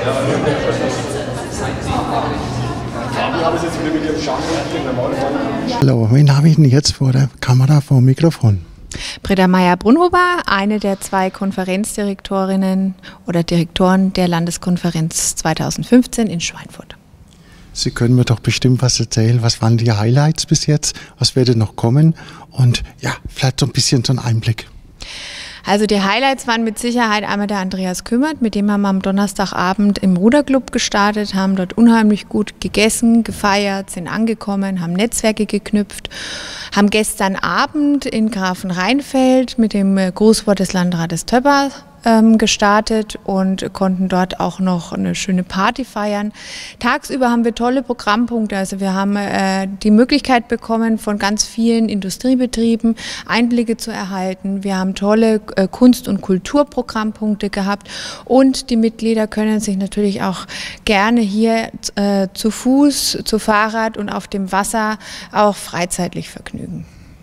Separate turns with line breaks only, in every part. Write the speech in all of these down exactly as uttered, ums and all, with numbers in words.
Hallo, wen habe ich denn jetzt vor der Kamera, vor dem Mikrofon?
Britta Meyer-Brunhuber, eine der zwei Konferenzdirektorinnen oder Direktoren der Landeskonferenz zweitausendfünfzehn in Schweinfurt.
Sie können mir doch bestimmt was erzählen. Was waren die Highlights bis jetzt? Was wird noch kommen? Und ja, vielleicht so ein bisschen so ein Einblick.
Also die Highlights waren mit Sicherheit einmal der Andreas Kümmert, mit dem haben wir am Donnerstagabend im Ruderclub gestartet, haben dort unheimlich gut gegessen, gefeiert, sind angekommen, haben Netzwerke geknüpft, haben gestern Abend in Grafenrheinfeld mit dem Grußwort des Landrates Töpper ähm, gestartet und konnten dort auch noch eine schöne Party feiern. Tagsüber haben wir tolle Programmpunkte, also wir haben äh, die Möglichkeit bekommen, von ganz vielen Industriebetrieben Einblicke zu erhalten. Wir haben tolle äh, Kunst- und Kulturprogrammpunkte gehabt und die Mitglieder können sich natürlich auch gerne hier äh, zu Fuß, zu Fahrrad und auf dem Wasser auch freizeitlich vergnügen.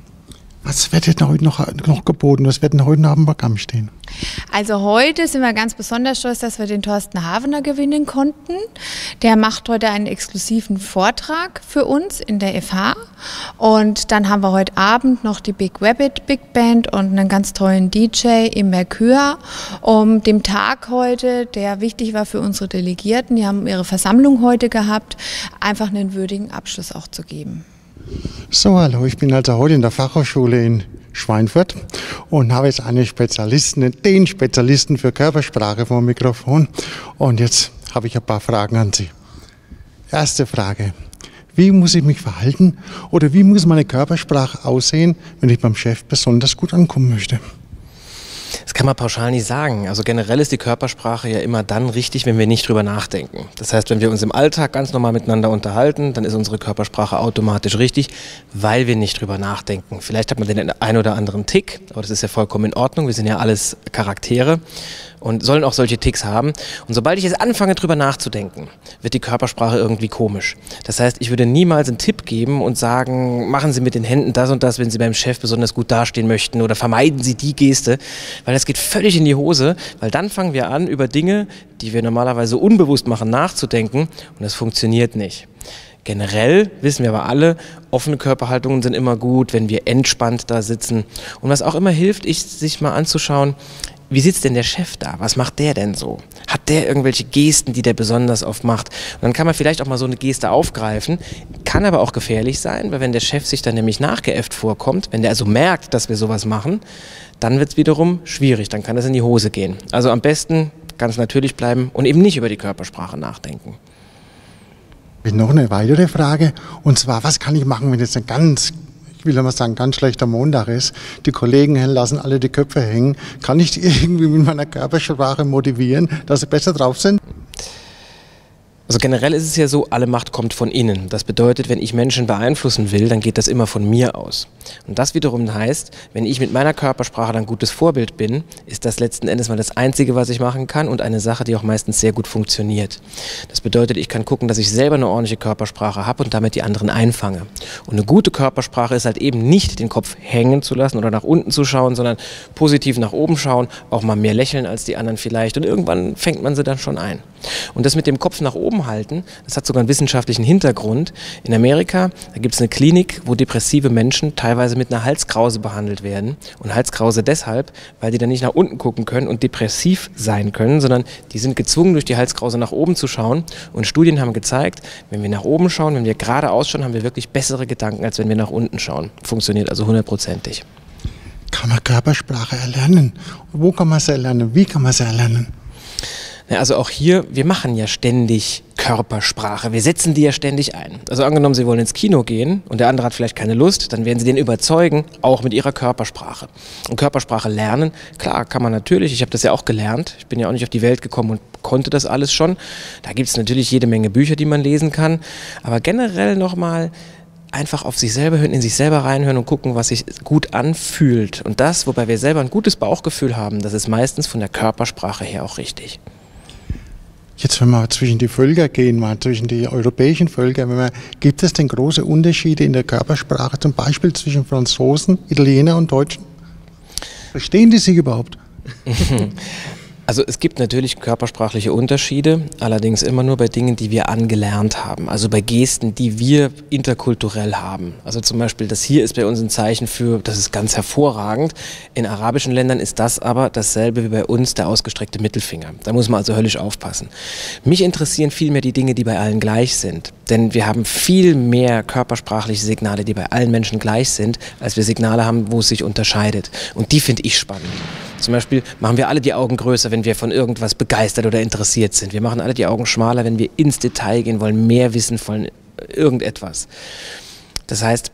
Was wird denn heute noch, noch geboten? Was wird denn heute noch am Programm stehen?
Also heute sind wir ganz besonders stolz, dass wir den Thorsten Havener gewinnen konnten. Der macht heute einen exklusiven Vortrag für uns in der F H. Und dann haben wir heute Abend noch die Big Rabbit Big Band und einen ganz tollen D J im Mercure, um dem Tag heute, der wichtig war für unsere Delegierten, die haben ihre Versammlung heute gehabt, einfach einen würdigen Abschluss auch zu geben.
So, hallo, ich bin also heute in der Fachhochschule in Schweinfurt und habe jetzt einen Spezialisten, den Spezialisten für Körpersprache vor dem Mikrofon. Und jetzt habe ich ein paar Fragen an Sie. Erste Frage: Wie muss ich mich verhalten oder wie muss meine Körpersprache aussehen, wenn ich beim Chef besonders gut ankommen möchte?
Das kann man pauschal nicht sagen. Also generell ist die Körpersprache ja immer dann richtig, wenn wir nicht drüber nachdenken. Das heißt, wenn wir uns im Alltag ganz normal miteinander unterhalten, dann ist unsere Körpersprache automatisch richtig, weil wir nicht drüber nachdenken. Vielleicht hat man den einen oder anderen Tick, aber das ist ja vollkommen in Ordnung. Wir sind ja alles Charaktere und sollen auch solche Ticks haben. Und sobald ich jetzt anfange, drüber nachzudenken, wird die Körpersprache irgendwie komisch. Das heißt, ich würde niemals einen Tipp geben und sagen, machen Sie mit den Händen das und das, wenn Sie beim Chef besonders gut dastehen möchten, oder vermeiden Sie die Geste, weil das geht völlig in die Hose, weil dann fangen wir an, über Dinge, die wir normalerweise unbewusst machen, nachzudenken, und das funktioniert nicht. Generell wissen wir aber alle, offene Körperhaltungen sind immer gut, wenn wir entspannt da sitzen. Und was auch immer hilft, ist, sich mal anzuschauen, wie sitzt denn der Chef da? Was macht der denn so? Hat der irgendwelche Gesten, die der besonders oft macht? Und dann kann man vielleicht auch mal so eine Geste aufgreifen, kann aber auch gefährlich sein, weil wenn der Chef sich dann nämlich nachgeäfft vorkommt, wenn der also merkt, dass wir sowas machen, dann wird es wiederum schwierig, dann kann das in die Hose gehen. Also am besten ganz natürlich bleiben und eben nicht über die Körpersprache nachdenken.
Noch eine weitere Frage, und zwar, was kann ich machen, wenn jetzt ein ganz, ich will mal sagen, ganz schlechter Montag ist, die Kollegen lassen alle die Köpfe hängen, kann ich die irgendwie mit meiner Körpersprache motivieren, dass sie besser drauf sind?
Also generell ist es ja so, alle Macht kommt von innen. Das bedeutet, wenn ich Menschen beeinflussen will, dann geht das immer von mir aus. Und das wiederum heißt, wenn ich mit meiner Körpersprache dann ein gutes Vorbild bin, ist das letzten Endes mal das Einzige, was ich machen kann, und eine Sache, die auch meistens sehr gut funktioniert. Das bedeutet, ich kann gucken, dass ich selber eine ordentliche Körpersprache habe und damit die anderen einfange. Und eine gute Körpersprache ist halt eben nicht, den Kopf hängen zu lassen oder nach unten zu schauen, sondern positiv nach oben schauen, auch mal mehr lächeln als die anderen vielleicht, und irgendwann fängt man sie dann schon ein. Und das mit dem Kopf nach oben halten, das hat sogar einen wissenschaftlichen Hintergrund. In Amerika, da gibt es eine Klinik, wo depressive Menschen teilweise mit einer Halskrause behandelt werden. Und Halskrause deshalb, weil die dann nicht nach unten gucken können und depressiv sein können, sondern die sind gezwungen, durch die Halskrause nach oben zu schauen. Und Studien haben gezeigt, wenn wir nach oben schauen, wenn wir geradeaus schauen, haben wir wirklich bessere Gedanken, als wenn wir nach unten schauen. Funktioniert also hundertprozentig.
Kann man Körpersprache erlernen? Wo kann man sie erlernen? Wie kann man sie erlernen?
Ja, also auch hier, wir machen ja ständig Körpersprache, wir setzen die ja ständig ein. Also angenommen, Sie wollen ins Kino gehen und der andere hat vielleicht keine Lust, dann werden Sie den überzeugen, auch mit Ihrer Körpersprache. Und Körpersprache lernen, klar, kann man natürlich, ich habe das ja auch gelernt, ich bin ja auch nicht auf die Welt gekommen und konnte das alles schon. Da gibt es natürlich jede Menge Bücher, die man lesen kann, aber generell nochmal einfach auf sich selber hören, in sich selber reinhören und gucken, was sich gut anfühlt. Und das, wobei wir selber ein gutes Bauchgefühl haben, das ist meistens von der Körpersprache her auch richtig.
Jetzt, wenn wir zwischen die Völker gehen, mal zwischen die europäischen Völker, wenn wir, gibt es denn große Unterschiede in der Körpersprache, zum Beispiel zwischen Franzosen, Italiener und Deutschen? Verstehen die sich überhaupt?
Also es gibt natürlich körpersprachliche Unterschiede, allerdings immer nur bei Dingen, die wir angelernt haben. Also bei Gesten, die wir interkulturell haben. Also zum Beispiel das hier ist bei uns ein Zeichen für, das ist ganz hervorragend. In arabischen Ländern ist das aber dasselbe wie bei uns der ausgestreckte Mittelfinger. Da muss man also höllisch aufpassen. Mich interessieren vielmehr die Dinge, die bei allen gleich sind. Denn wir haben viel mehr körpersprachliche Signale, die bei allen Menschen gleich sind, als wir Signale haben, wo es sich unterscheidet. Und die finde ich spannend. Zum Beispiel machen wir alle die Augen größer, wenn wir von irgendwas begeistert oder interessiert sind. Wir machen alle die Augen schmaler, wenn wir ins Detail gehen wollen, mehr wissen von irgendetwas. Das heißt,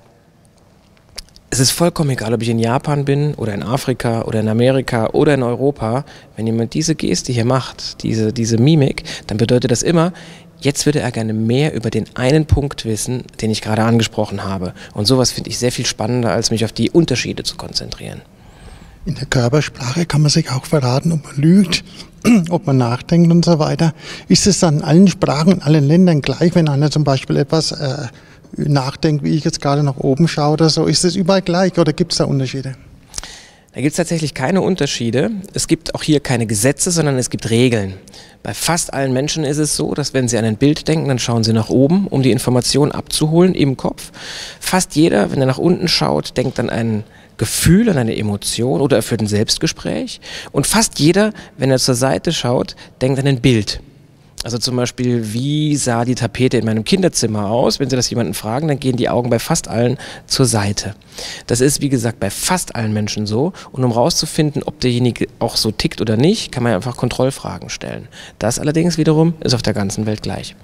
es ist vollkommen egal, ob ich in Japan bin oder in Afrika oder in Amerika oder in Europa. Wenn jemand diese Geste hier macht, diese, diese Mimik, dann bedeutet das immer, jetzt würde er gerne mehr über den einen Punkt wissen, den ich gerade angesprochen habe. Und sowas finde ich sehr viel spannender, als mich auf die Unterschiede zu konzentrieren.
In der Körpersprache kann man sich auch verraten, ob man lügt, ob man nachdenkt und so weiter. Ist es dann in allen Sprachen, in allen Ländern gleich, wenn einer zum Beispiel etwas äh, nachdenkt, wie ich jetzt gerade nach oben schaue oder so? Ist es überall gleich oder gibt es da Unterschiede?
Da gibt es tatsächlich keine Unterschiede. Es gibt auch hier keine Gesetze, sondern es gibt Regeln. Bei fast allen Menschen ist es so, dass wenn sie an ein Bild denken, dann schauen sie nach oben, um die Information abzuholen im Kopf. Fast jeder, wenn er nach unten schaut, denkt an ein Gefühl, an eine Emotion oder er führt ein Selbstgespräch. Und fast jeder, wenn er zur Seite schaut, denkt an ein Bild. Also zum Beispiel, wie sah die Tapete in meinem Kinderzimmer aus? Wenn Sie das jemanden fragen, dann gehen die Augen bei fast allen zur Seite. Das ist, wie gesagt, bei fast allen Menschen so. Und um rauszufinden, ob derjenige auch so tickt oder nicht, kann man einfach Kontrollfragen stellen. Das allerdings wiederum ist auf der ganzen Welt gleich.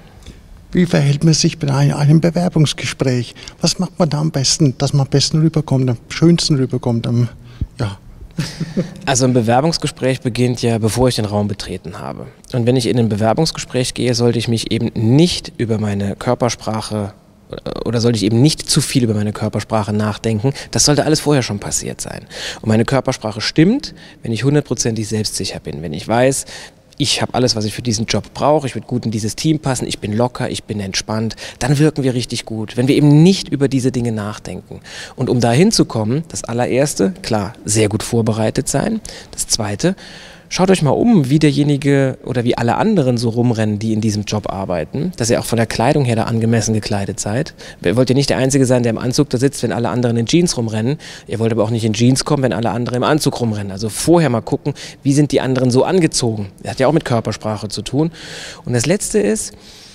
Wie verhält man sich bei einem Bewerbungsgespräch? Was macht man da am besten, dass man am besten rüberkommt, am schönsten rüberkommt? Am, ja.
Also ein Bewerbungsgespräch beginnt ja, bevor ich den Raum betreten habe. Und wenn ich in ein Bewerbungsgespräch gehe, sollte ich mich eben nicht über meine Körpersprache oder sollte ich eben nicht zu viel über meine Körpersprache nachdenken. Das sollte alles vorher schon passiert sein. Und meine Körpersprache stimmt, wenn ich hundertprozentig selbstsicher bin, wenn ich weiß, ich habe alles, was ich für diesen Job brauche, ich würde gut in dieses Team passen, ich bin locker, ich bin entspannt, dann wirken wir richtig gut, wenn wir eben nicht über diese Dinge nachdenken. Und um da hinzukommen, das allererste, klar, sehr gut vorbereitet sein. Das zweite, schaut euch mal um, wie derjenige oder wie alle anderen so rumrennen, die in diesem Job arbeiten, dass ihr auch von der Kleidung her da angemessen gekleidet seid. Ihr wollt ja nicht der Einzige sein, der im Anzug da sitzt, wenn alle anderen in Jeans rumrennen. Ihr wollt aber auch nicht in Jeans kommen, wenn alle anderen im Anzug rumrennen. Also vorher mal gucken, wie sind die anderen so angezogen. Das hat ja auch mit Körpersprache zu tun. Und das Letzte ist,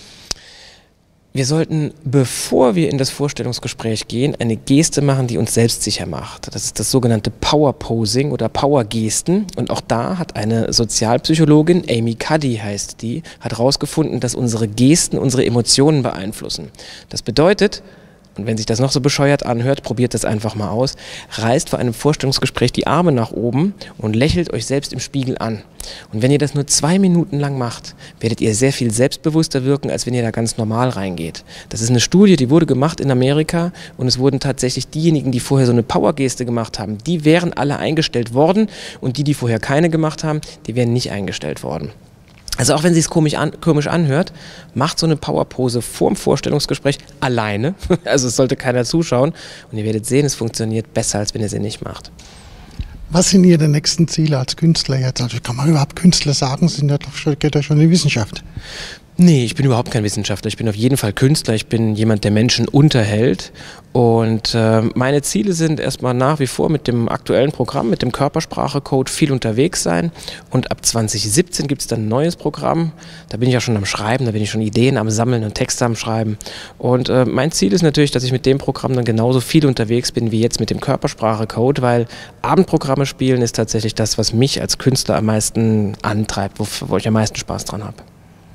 wir sollten, bevor wir in das Vorstellungsgespräch gehen, eine Geste machen, die uns selbstsicher macht. Das ist das sogenannte Power Posing oder Power Gesten. Und auch da hat eine Sozialpsychologin, Amy Cuddy heißt die, hat herausgefunden, dass unsere Gesten unsere Emotionen beeinflussen. Das bedeutet, und wenn sich das noch so bescheuert anhört, probiert das einfach mal aus, reißt vor einem Vorstellungsgespräch die Arme nach oben und lächelt euch selbst im Spiegel an. Und wenn ihr das nur zwei Minuten lang macht, werdet ihr sehr viel selbstbewusster wirken, als wenn ihr da ganz normal reingeht. Das ist eine Studie, die wurde gemacht in Amerika und es wurden tatsächlich diejenigen, die vorher so eine Power-Geste gemacht haben, die wären alle eingestellt worden und die, die vorher keine gemacht haben, die wären nicht eingestellt worden. Also auch wenn es sich komisch, an, komisch anhört, macht so eine Powerpose vor dem Vorstellungsgespräch alleine. Also es sollte keiner zuschauen. Und ihr werdet sehen, es funktioniert besser, als wenn ihr sie nicht macht.
Was sind Ihre nächsten Ziele als Künstler jetzt? Also kann man überhaupt Künstler sagen? Sind ja doch, geht ja schon in die Wissenschaft.
Nee, ich bin überhaupt kein Wissenschaftler. Ich bin auf jeden Fall Künstler. Ich bin jemand, der Menschen unterhält. Und äh, meine Ziele sind erstmal nach wie vor mit dem aktuellen Programm, mit dem Körpersprache-Code viel unterwegs sein. Und ab zwanzig siebzehn gibt es dann ein neues Programm. Da bin ich ja schon am Schreiben, da bin ich schon Ideen am Sammeln und Texte am Schreiben. Und äh, mein Ziel ist natürlich, dass ich mit dem Programm dann genauso viel unterwegs bin wie jetzt mit dem Körpersprache-Code, weil Abendprogramme spielen ist tatsächlich das, was mich als Künstler am meisten antreibt, wo, wo ich am meisten Spaß dran habe.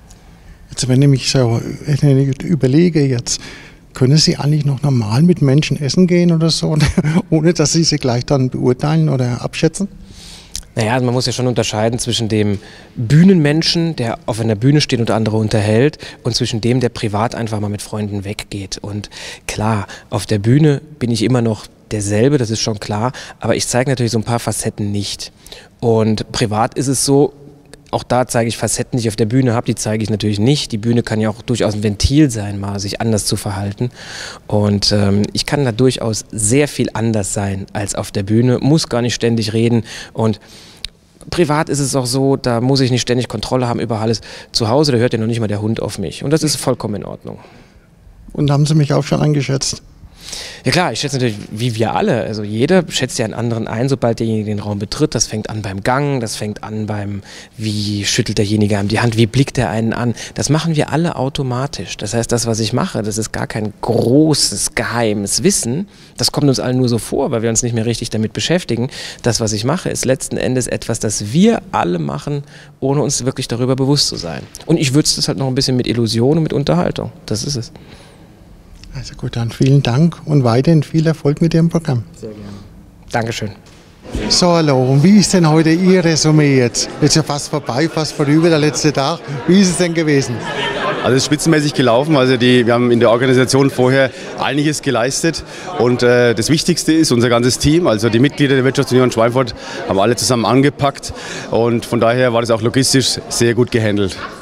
Jetzt, wenn ich mich so überlege jetzt, können Sie eigentlich noch normal mit Menschen essen gehen oder so, ohne dass Sie sie gleich dann beurteilen oder abschätzen?
Naja, also man muss ja schon unterscheiden zwischen dem Bühnenmenschen, der auf einer Bühne steht und andere unterhält, und zwischen dem, der privat einfach mal mit Freunden weggeht. Und klar, auf der Bühne bin ich immer noch derselbe, das ist schon klar, aber ich zeige natürlich so ein paar Facetten nicht. Und privat ist es so, auch da zeige ich Facetten, die ich auf der Bühne habe, die zeige ich natürlich nicht. Die Bühne kann ja auch durchaus ein Ventil sein, mal sich anders zu verhalten. Und ähm, ich kann da durchaus sehr viel anders sein als auf der Bühne, muss gar nicht ständig reden. Und privat ist es auch so, da muss ich nicht ständig Kontrolle haben über alles. Zu Hause, da hört ja noch nicht mal der Hund auf mich. Und das ist vollkommen in Ordnung.
Und haben Sie mich auch schon eingeschätzt?
Ja klar, ich schätze natürlich, wie wir alle, also jeder schätzt ja einen anderen ein, sobald derjenige den Raum betritt. Das fängt an beim Gang, das fängt an beim, wie schüttelt derjenige einem die Hand, wie blickt er einen an. Das machen wir alle automatisch. Das heißt, das, was ich mache, das ist gar kein großes, geheimes Wissen. Das kommt uns allen nur so vor, weil wir uns nicht mehr richtig damit beschäftigen. Das, was ich mache, ist letzten Endes etwas, das wir alle machen, ohne uns wirklich darüber bewusst zu sein. Und ich würze das halt noch ein bisschen mit Illusion und mit Unterhaltung. Das ist es.
Also gut, dann vielen Dank und weiterhin viel Erfolg mit Ihrem Programm.
Sehr gerne. Dankeschön.
So, hallo, und wie ist denn heute Ihr Resümee jetzt? Jetzt ja fast vorbei, fast vorüber, der letzte Tag. Wie ist es denn gewesen?
Also es ist spitzenmäßig gelaufen. Also die, wir haben in der Organisation vorher einiges geleistet. Und äh, das Wichtigste ist unser ganzes Team, also die Mitglieder der Wirtschaftsunion Schweinfurt, haben alle zusammen angepackt. Und von daher war das auch logistisch sehr gut gehandelt.